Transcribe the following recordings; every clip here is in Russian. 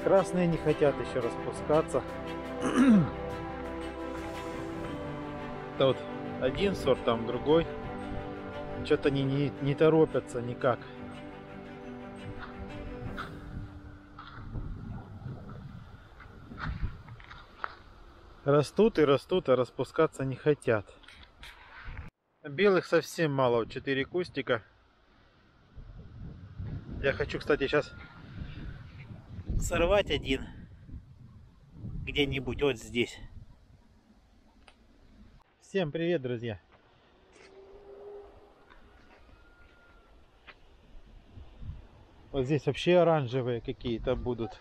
Красные не хотят еще распускаться. Это вот один сорт, там другой. Что-то они не торопятся никак. Растут и растут, а распускаться не хотят. Белых совсем мало, 4 кустика. Я хочу, кстати, сейчас сорвать один где-нибудь вот здесь. Всем привет, друзья! Вот здесь вообще оранжевые какие-то будут.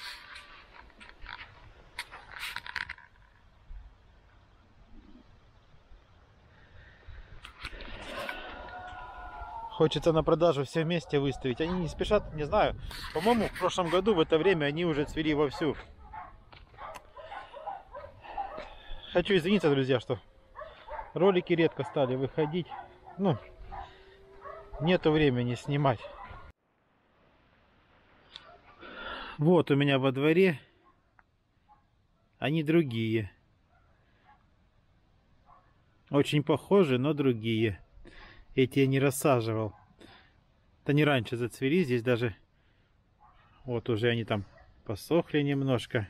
Хочется на продажу все вместе выставить. Они не спешат, не знаю. По-моему, в прошлом году в это время они уже цвели вовсю. Хочу извиниться, друзья, что ролики редко стали выходить. Ну, нету времени снимать. Вот у меня во дворе. Они другие. Очень похожи, но другие. Эти я не рассаживал. Это не раньше зацвели. Здесь даже вот уже они там посохли немножко.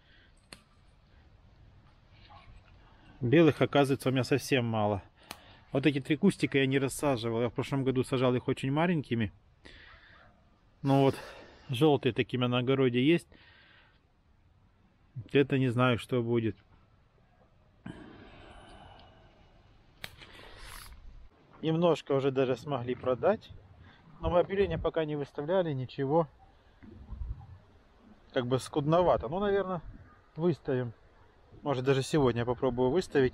Белых, оказывается, у меня совсем мало. Вот эти 3 кустика я не рассаживал. Я в прошлом году сажал их очень маленькими. Ну вот, желтые такими на огороде есть. Это не знаю, что будет. Немножко уже даже смогли продать. Но мы объявления пока не выставляли, ничего. Как бы скудновато. Ну, наверное, выставим. Может, даже сегодня я попробую выставить.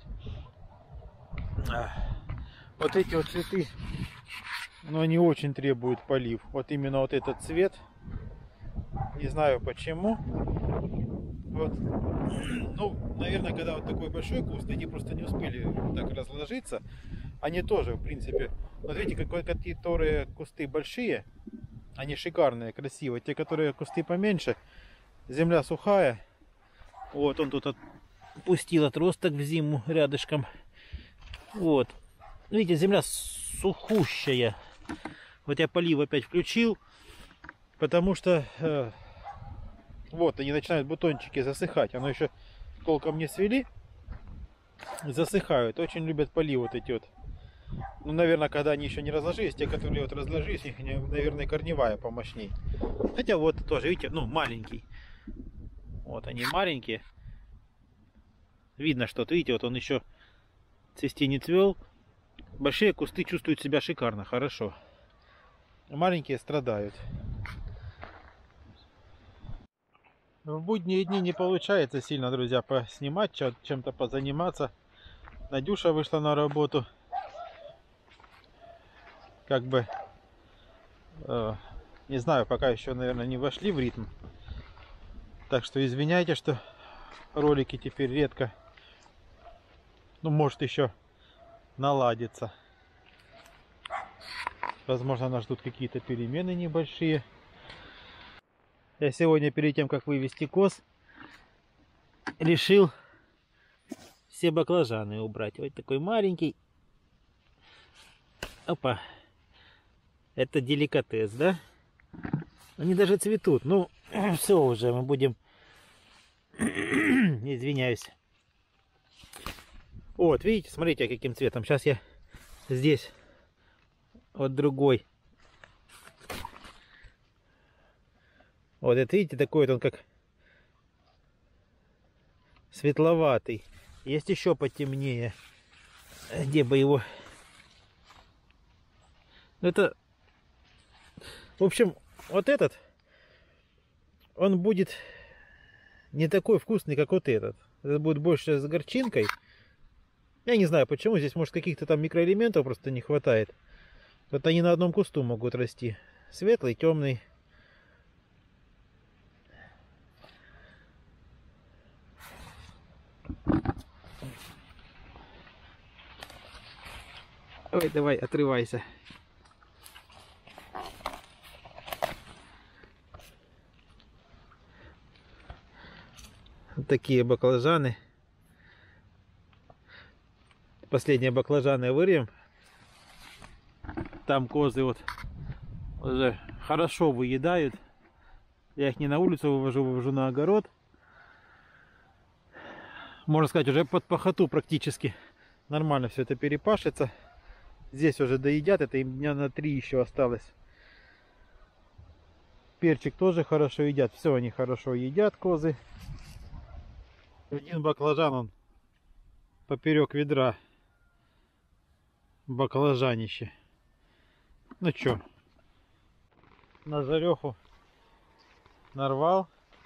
Вот эти вот цветы, но они очень требуют полив. Вот именно вот этот цвет. Не знаю почему. Вот. Ну, наверное, когда вот такой большой куст, они просто не успели так разложиться. Они тоже, в принципе, вот видите, которые кусты большие, они шикарные, красивые. Те, которые кусты поменьше, земля сухая. Вот он тут отпустил отросток в зиму рядышком. Вот. Видите, земля сухущая. Вот я полив опять включил, потому что вот они начинают бутончики засыхать. Оно еще толком не свели. Засыхают. Очень любят полив вот эти вот. Ну, наверное, когда они еще не разложились, те, которые вот разложились, их, наверное, корневая помощней. Хотя вот тоже, видите, ну, маленький. Вот они маленькие. Видно, что, видите, вот он еще цвести не цвел. Большие кусты чувствуют себя шикарно, хорошо. Маленькие страдают. В будние дни не получается сильно, друзья, поснимать, чем-то позаниматься. Надюша вышла на работу. Как бы, не знаю, пока еще, наверное, не вошли в ритм. Так что извиняйте, что ролики теперь редко. Ну, может, еще наладится. Возможно, нас ждут какие-то перемены небольшие. Я сегодня, перед тем, как вывести коз, решил все баклажаны убрать. Вот такой маленький. Опа. Это деликатес, да? Они даже цветут. Ну, все уже, мы будем... Извиняюсь. Вот, видите, смотрите, каким цветом. Сейчас я здесь вот другой. Вот это, видите, такой вот он как светловатый. Есть еще потемнее. Где бы его... Это... В общем, вот этот, он будет не такой вкусный, как вот этот. Этот будет больше с горчинкой. Я не знаю почему. Здесь, может, каких-то там микроэлементов просто не хватает. Вот они на одном кусту могут расти. Светлый, темный. Ой, давай, отрывайся. такие баклажаны. Последние баклажаны вырежем. Там козы вот уже хорошо выедают. Я их не на улицу вывожу на огород. Можно сказать, уже под пахоту практически. Нормально все это перепашется. Здесь уже доедят. Это им дня на 3 еще осталось. Перчик тоже хорошо едят. Все они хорошо едят, козы. Один баклажан, он поперек ведра. Баклажанище. Ну чё, на жареху нарвал.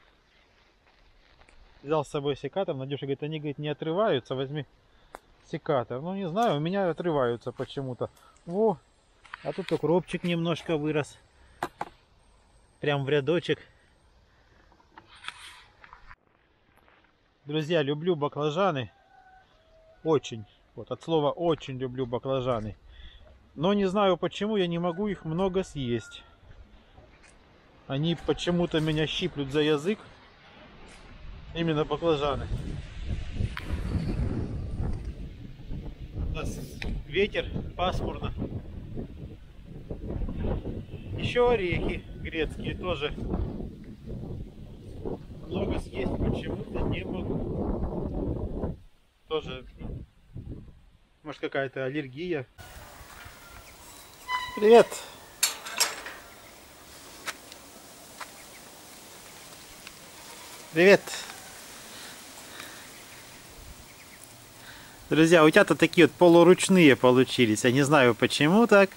Взял с собой секатор. Надюша говорит, они, говорит, не отрываются. Возьми секатор. Ну не знаю, у меня отрываются почему-то. Во, а тут укропчик немножко вырос. Прям в рядочек. Друзья, люблю баклажаны. Очень. Вот от слова очень люблю баклажаны. Но не знаю почему я не могу их много съесть. Они почему-то меня щиплют за язык. Именно баклажаны. У нас ветер, пасмурно. Еще орехи грецкие тоже. Много съесть почему-то не могу. Тоже, может, какая-то аллергия. Привет! Привет! Друзья, у тебя-то такие вот полуручные получились. Я не знаю почему так.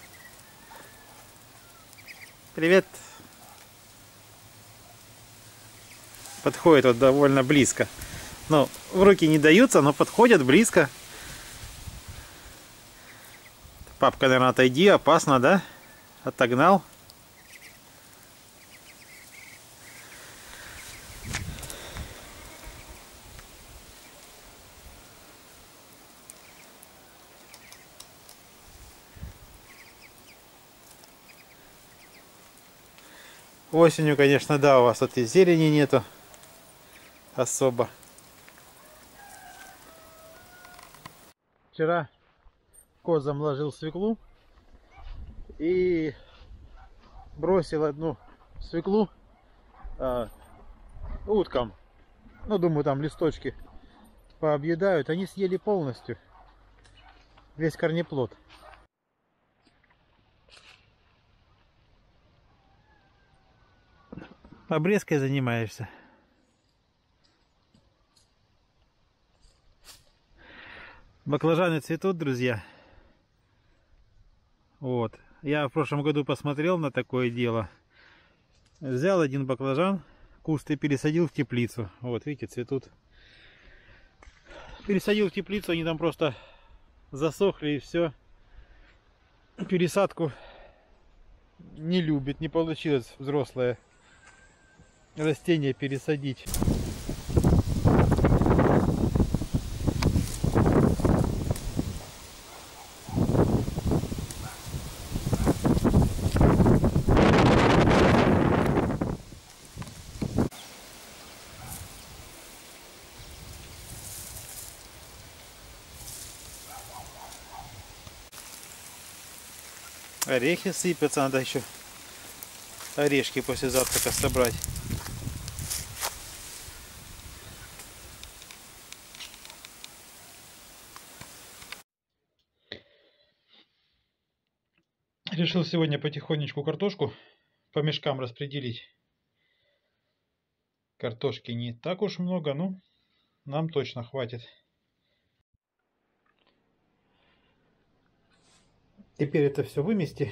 Привет! Подходит вот довольно близко. Ну, в руки не даются, но подходят близко. Папка, наверное, отойди, опасно, да? Отогнал. Осенью, конечно, да, у вас тут и зелени нету особо. Вчера козам ложил свеклу и бросил одну свеклу уткам. Ну, думаю, там листочки пообъедают. Они съели полностью весь корнеплод. Обрезкой занимаешься? Баклажаны цветут, друзья. Вот. Я в прошлом году посмотрел на такое дело. Взял один баклажан, куст, и пересадил в теплицу. Вот, видите, цветут. Пересадил в теплицу, они там просто засохли и все. Пересадку не любит, не получилось взрослое растение пересадить. Орехи сыпятся, надо еще орешки после завтрака собрать. Решил сегодня потихонечку картошку по мешкам распределить. Картошки не так уж много, но нам точно хватит. Теперь это все вымести.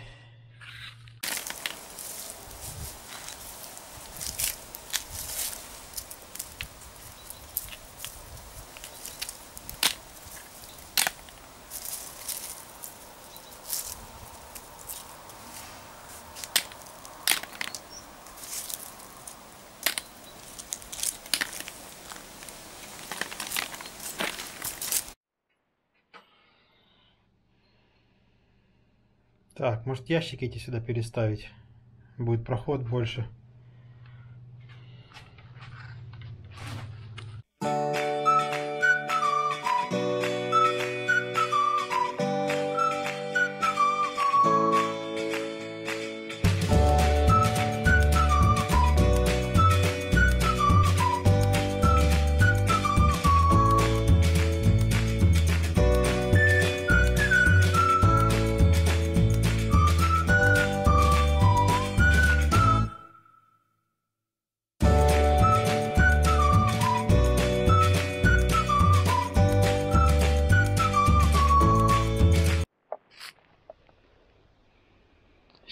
Так, может ящики эти сюда переставить? Будет проход больше.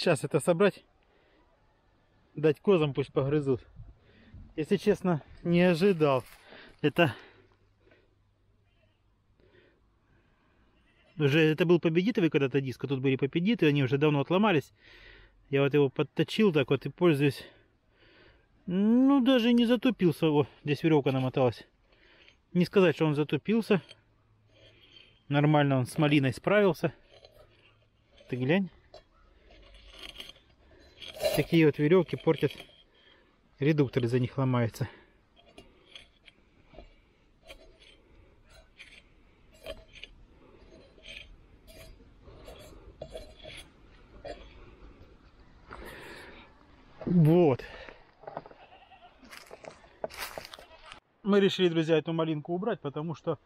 Сейчас это собрать, дать козам, пусть погрызут. Если честно, не ожидал. Это был победитовый когда-то диск, а тут были победиты, они уже давно отломались. Я вот его подточил так вот и пользуюсь. Ну, даже не затупился. О, здесь веревка намоталась. Не сказать, что он затупился. Нормально он с малиной справился. Ты глянь. Такие вот веревки портят. Редуктор из-за них ломается. Вот. Мы решили, друзья, эту малинку убрать, потому что,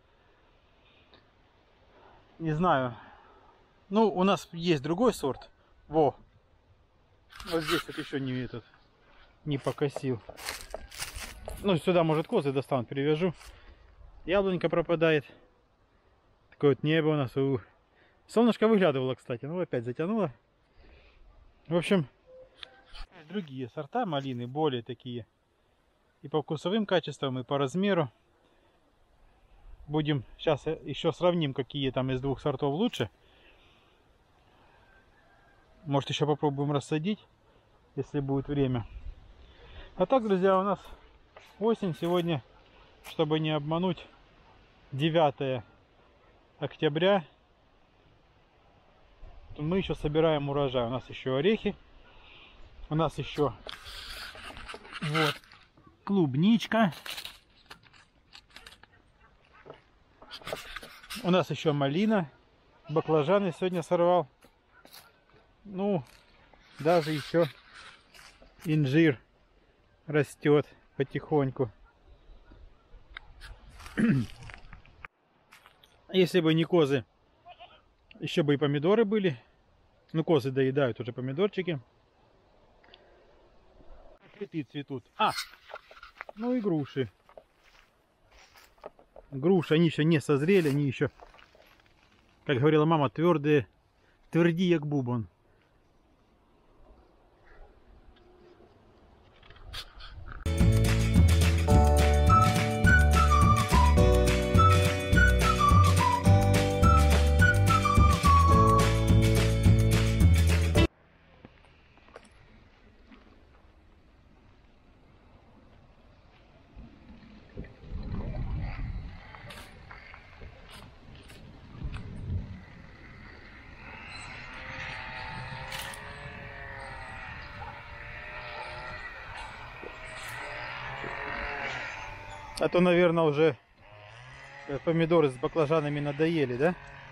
не знаю, ну, у нас есть другой сорт. Во. Вот здесь вот еще не покосил. Ну, сюда, может, козы достанут, привяжу. Яблонька пропадает. Такое вот небо у нас. Солнышко выглядывало, кстати, ну, опять затянуло. В общем, другие сорта малины, более такие. И по вкусовым качествам, и по размеру. Будем сейчас еще сравним, какие там из двух сортов лучше. Может, еще попробуем рассадить, если будет время. А так, друзья, у нас осень сегодня, чтобы не обмануть, 9 октября. Мы еще собираем урожай. У нас еще орехи. У нас еще вот клубничка. У нас еще малина. Баклажаны сегодня сорвал. Ну, даже еще инжир растет потихоньку. Если бы не козы, еще бы и помидоры были. Ну, козы доедают уже помидорчики. Цветы цветут. Ну и груши. Груши, они еще не созрели, они еще, как говорила мама, твердые, тверди як бубон. А то, наверное, уже помидоры с баклажанами надоели, да?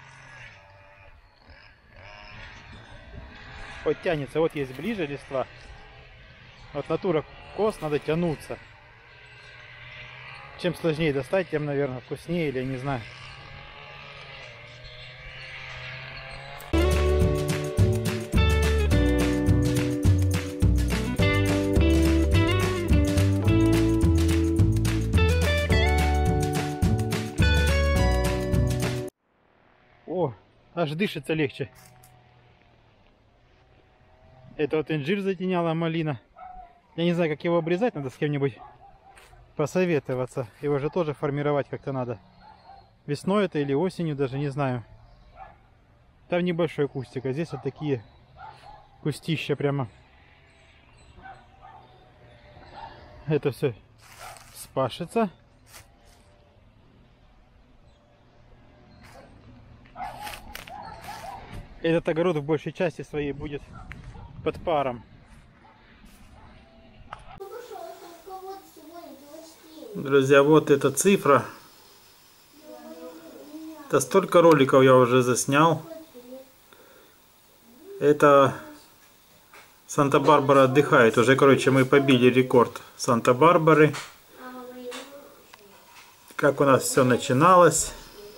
Вот тянется, вот есть ближе листва. Вот натура коз, надо тянуться. Чем сложнее достать, тем, наверное, вкуснее, или я не знаю. О, аж дышится легче. Это вот инжир затеняла малина. Я не знаю, как его обрезать, надо с кем-нибудь посоветоваться. Его же тоже формировать как-то надо. Весной это или осенью, даже не знаю. Там небольшой кустик, а здесь вот такие кустища прямо. Это все спашется. Этот огород в большей части своей будет под паром. Друзья, вот эта цифра. Это столько роликов я уже заснял. Это Санта-Барбара отдыхает. Уже, короче, мы побили рекорд Санта-Барбары. Как у нас все начиналось.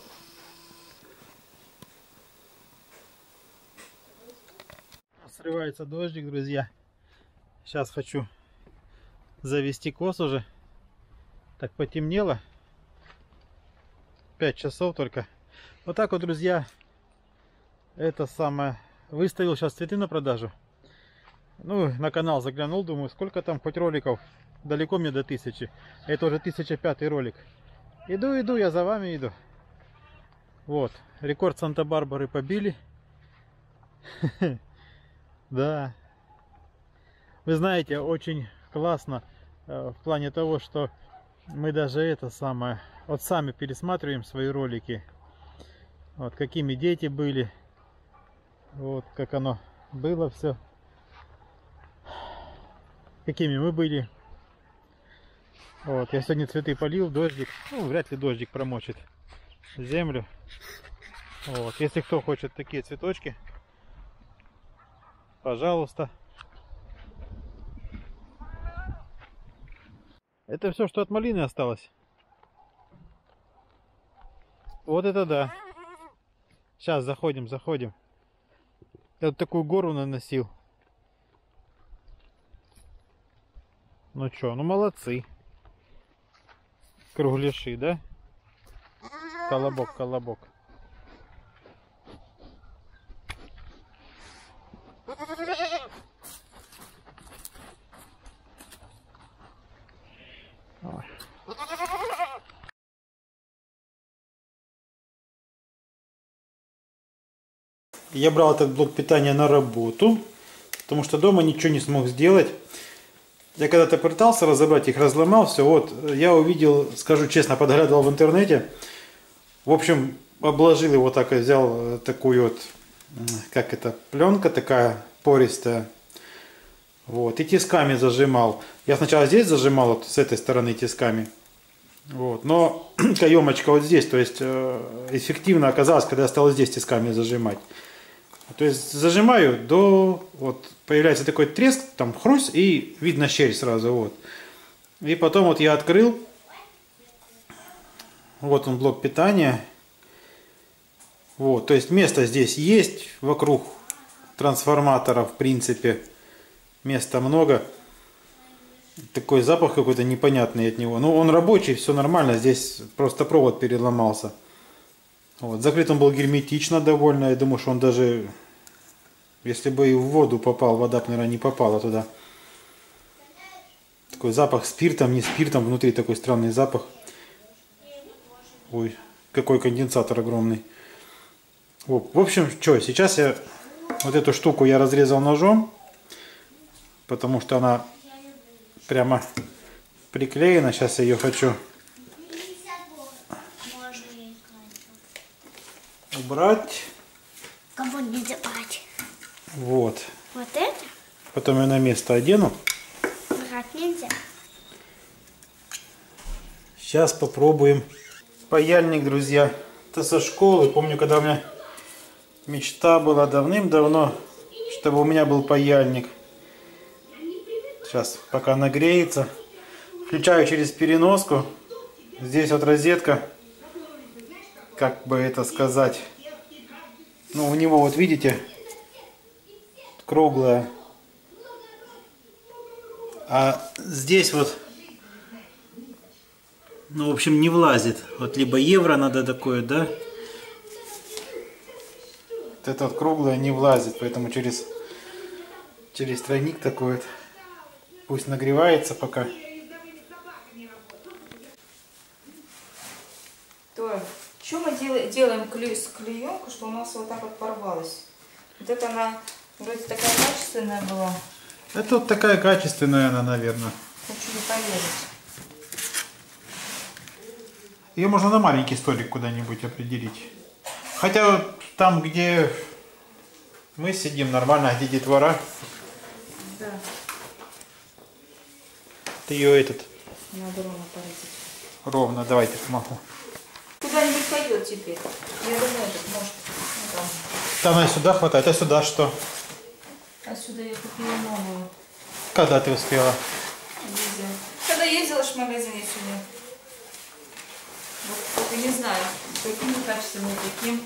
Срывается дождик, друзья. Сейчас хочу завести коз уже. Так потемнело. 5 часов только. Вот так вот, друзья. Это самое. Выставил сейчас цветы на продажу. Ну, на канал заглянул, думаю, сколько там хоть роликов. Далеко мне до 1000. Это уже 1005 ролик. Иду, я за вами иду. Вот, рекорд Санта-Барбары побили. Да. Вы знаете, очень классно в плане того, что мы даже это самое, вот сами пересматриваем свои ролики. Вот какими дети были. Вот как оно было все. Какими мы были. Вот, я сегодня цветы полил, дождик. Ну, вряд ли дождик промочит землю. Вот, если кто хочет такие цветочки, пожалуйста. Это все, что от малины осталось. Вот это да. Сейчас заходим. Я вот такую гору наносил. Ну что, ну молодцы. Кругляши, да? Колобок. Ой. Я брал этот блок питания на работу, потому что дома ничего не смог сделать. Я когда-то пытался разобрать их, разломал все. Вот, я увидел, скажу честно, подглядывал в интернете. В общем, обложил его так и взял такую вот, как это, пленка такая пористая. Вот, и тисками зажимал. Я сначала здесь зажимал, вот с этой стороны тисками. Вот, но каемочка вот здесь, то есть эффективно оказалось, когда я стал здесь тисками зажимать. То есть зажимаю до, вот появляется такой треск, там хруст, и видно щель сразу, вот. И потом вот я открыл, вот он блок питания. Вот, то есть место здесь есть вокруг трансформатора, в принципе, места много. Такой запах какой-то непонятный от него. Ну, он рабочий, все нормально, здесь просто провод переломался. Вот, закрыт он был герметично довольно. Я думаю, что он даже, если бы и в воду попал, вода бы, наверное, не попала туда. Такой запах спиртом, не спиртом, внутри такой странный запах. Ой, какой конденсатор огромный. Вот. В общем, что, сейчас я вот эту штуку я разрезал ножом, потому что она прямо приклеена. Сейчас я ее хочу убрать. Кого не забрать? Вот. Вот это? Потом я на место одену. Брать нельзя. Сейчас попробуем. Паяльник, друзья. Это со школы. Помню, когда у меня мечта была давным-давно, чтобы у меня был паяльник. Сейчас, пока нагреется. Включаю через переноску. Здесь вот розетка. Как бы это сказать. Ну, у него, вот видите, круглая. А здесь вот, ну, в общем, не влазит. Вот либо евро надо такое, да? Вот это вот круглое не влазит, поэтому через тройник такой вот. Пусть нагревается пока. То, что мы делаем с клеенкой, что у нас вот так вот порвалось? Вот это она вроде такая качественная была. Это вот такая качественная она, наверное. Хочу не поверить. Ее можно на маленький столик куда-нибудь определить. Хотя вот там, где мы сидим, нормально, где детвора. Да. Ты ее этот... Надо ровно поразить. Ровно, давайте помогу. Куда-нибудь пойдет теперь. Я думаю, этот может. Ну, там. Там она сюда хватает, а сюда что? Отсюда я купила новую. Когда ты успела? Ездила. Когда ездила в магазине сюда. Вот только не знаю, каким качественным, каким.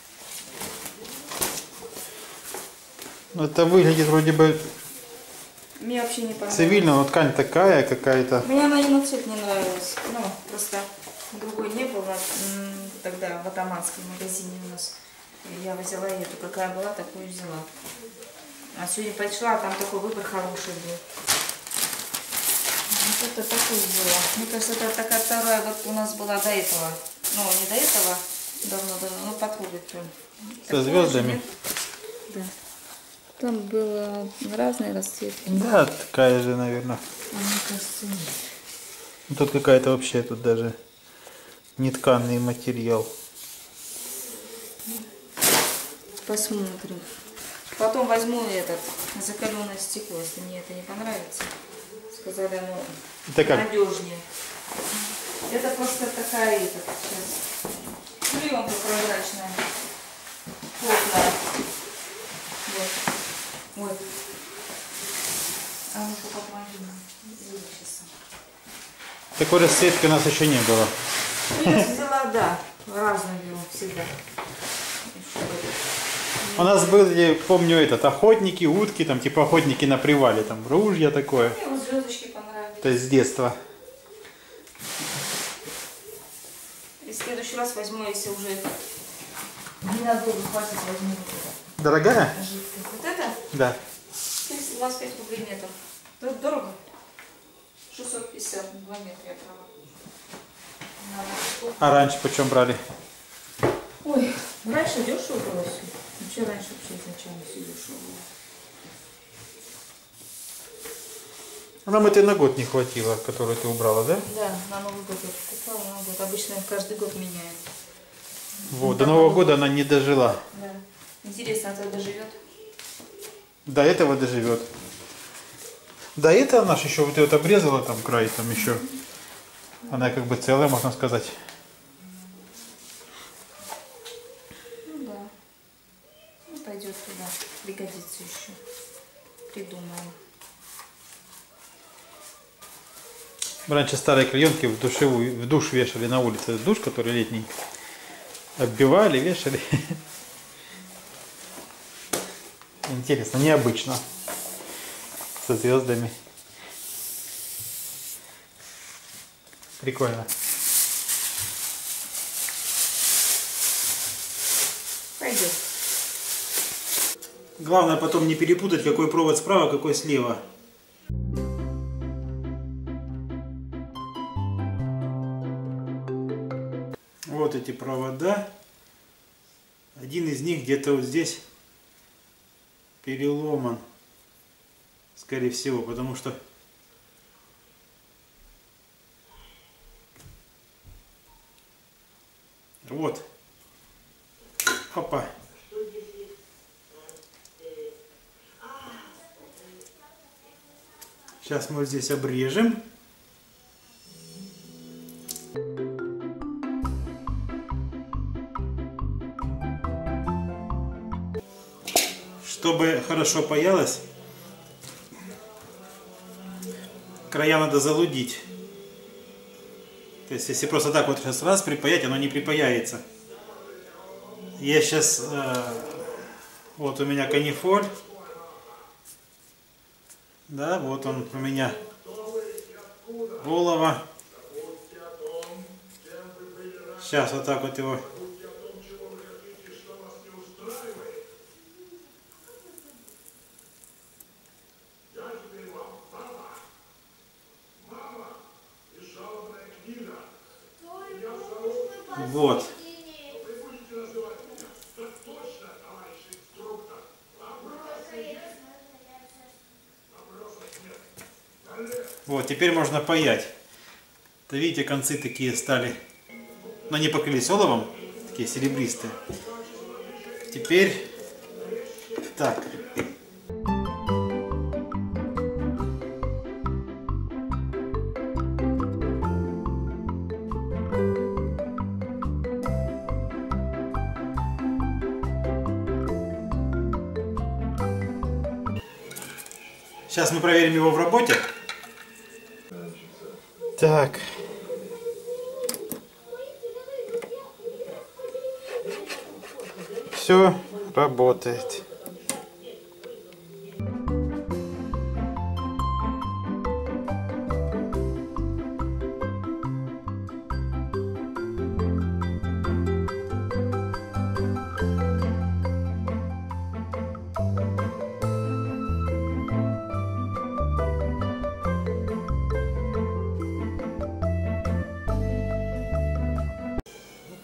Ну, это выглядит вроде бы Мне вообще не понравилось. цивильно, но ткань такая какая-то. Мне она и на цвет не нравилась. Ну, просто другой не было тогда в атаманском магазине у нас. И я взяла эту, какая была, такую взяла. А сегодня пошла, там такой выбор хороший был. Вот это такое было. Мне кажется, это такая вторая вот у нас была до этого. Ну, не до этого, давно-давно, но потрогать прям. Со звездами? Да. Там было разные расцветки. Да, такая же, наверное. А мне кажется, нет. Тут какая-то вообще, тут даже нетканный материал. Посмотрим. Потом возьму этот закаленное стекло, если мне это не понравится. Сказали, оно Это как? надежнее. Это просто такая, сейчас, клеенка прозрачная, плотная. Вот. Вот. А ну-ка помоги мне. Сейчас. Такой расцветки у нас еще не было. Ну, я взяла, да, разную беру всегда. У нас были, помню, охотники, утки, там типа охотники на привале, там ружья такое. Мне вот звездочки понравились. То есть с детства. И в следующий раз возьму, если уже ненадолго хватит, возьму вот это. Дорогая? Жидкое. Вот это? Да. 325 рублей метр. Это дорого? 650, 2 метра, я права. Надо. А раньше почем брали? Ой, раньше дешево было все. Вообще раньше вообще изначально все дешево было. Нам этой на год не хватило, которую ты убрала, да? Да, на Новый год я покупала, на Новый год. Обычно каждый год меняем. Вот, до Нового года она не дожила. Да. Интересно, а тогда живет? До этого доживет. До этого наш еще вот это обрезала там край, там еще. Она как бы целая, можно сказать. Ну да. Ну, пойдет туда. Пригодится еще. Придумаем. Раньше старые клеенки в душ вешали на улице. Душ, который летний. Оббивали, вешали. Интересно, необычно. Со звездами. Прикольно. Пойдет. Главное потом не перепутать, какой провод справа, какой слева. Вот эти провода. Один из них где-то вот здесь переломан. Скорее всего, потому что вот. Опа. Сейчас мы здесь обрежем. Чтобы хорошо паялось, края надо залудить. То есть, если просто так вот сейчас раз припаять, оно не припаяется. Я сейчас, вот у меня канифоль. Да, вот он у меня олово. Сейчас вот так вот его. Вот. Вот, теперь можно паять. То видите, концы такие стали, но не покрылись оловом, такие серебристые. Теперь так. Сейчас мы проверим его в работе. Так. Все работает.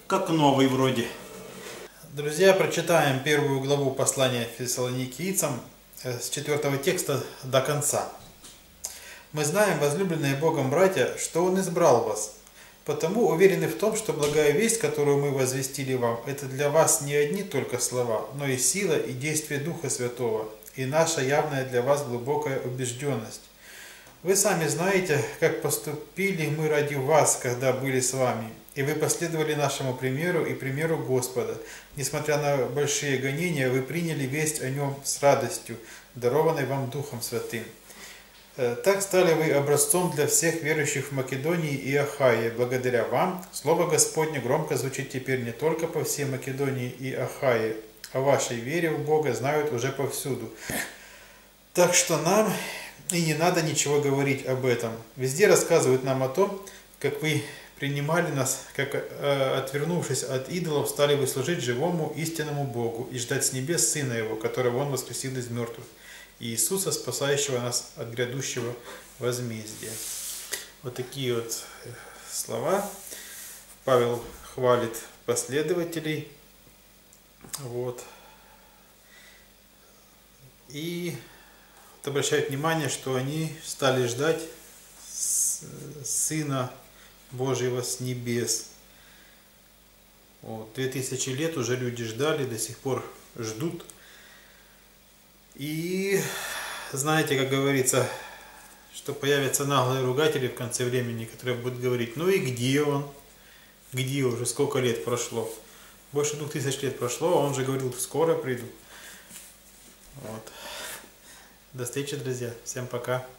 как новый вроде. Друзья, прочитаем первую главу послания Фессалоникийцам с 4 текста до конца. «Мы знаем, возлюбленные Богом братья, что Он избрал вас. Потому уверены в том, что благая весть, которую мы возвестили вам, это для вас не одни только слова, но и сила и действие Духа Святого, и наша явная для вас глубокая убежденность. Вы сами знаете, как поступили мы ради вас, когда были с вами, и вы последовали нашему примеру и примеру Господа. Несмотря на большие гонения, вы приняли весть о Нем с радостью, дарованной вам Духом Святым. Так стали вы образцом для всех верующих в Македонии и Ахае. Благодаря вам Слово Господне громко звучит теперь не только по всей Македонии и Ахае. О вашей вере в Бога знают уже повсюду. Так что нам и не надо ничего говорить об этом. Везде рассказывают нам о том, как вы принимали нас, как, отвернувшись от идолов, стали вы служить живому истинному Богу и ждать с небес Сына Его, которого Он воскресил из мертвых, Иисуса, спасающего нас от грядущего возмездия». Вот такие вот слова. Павел хвалит последователей. Вот. И обращает внимание, что они стали ждать Сына Божьего с небес. Вот. 2000 лет уже люди ждали, до сих пор ждут. И знаете, как говорится, что появятся наглые ругатели в конце времени, которые будут говорить: ну и где он? Где уже? Сколько лет прошло? Больше 2000 лет прошло, а он же говорил: скоро приду. Вот. До встречи, друзья. Всем пока.